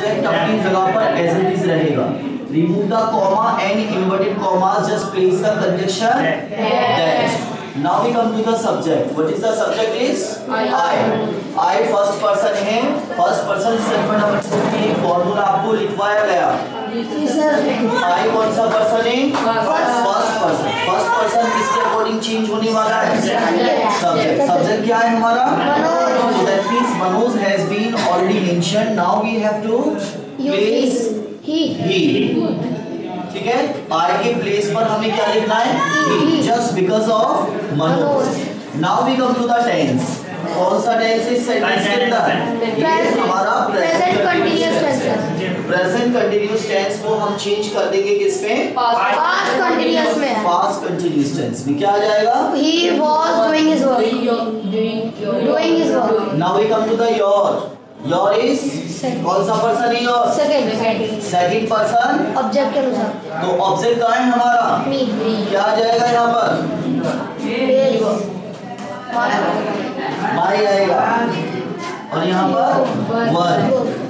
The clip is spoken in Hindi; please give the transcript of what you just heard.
सब्जेक्ट अपनी जगह पर एज इट इज रहेगा। Remove the comma and inverted commas, just place the conjunction that. Now we come to the subject. What is the subject is I first person है। first person स्टेटमेंट नंबर 2 में एक फॉर्मूला आपको लिखवाया गया। I कौन सा पर्सन है? First person. फर्स्ट पर्सन किसके अकॉर्डिंग चेंज होने वाला है? सब्जेक्ट। सब्जेक्ट क्या है हमारा? So that means Manoj has been already mentioned. Now we have to place he। ठीक है, I के प्लेस पर हमें क्या लिखना है? he, just because of Manoj। Now we come to the tense। कौन सा टेंस इस सेंटेंस के अंदर? ये हमारा present continuous tense. Present continuous tense को हम चेंज कर देंगे किस में? पास्ट कंटीन्यूअस में। पास्ट कंटीन्यूअस टेंस में क्या आ जाएगा? He was doing his work। Doing his work। Now we come to the your। Your is कौन सा पर्सन है? योर सेकंड पर्सन ऑब्जेक्ट के अनुसार। तो ऑब्जेक्ट कहाँ है हमारा? मी। क्या आ जाएगा यहाँ पर? माई आएगा और यहाँ पर वर।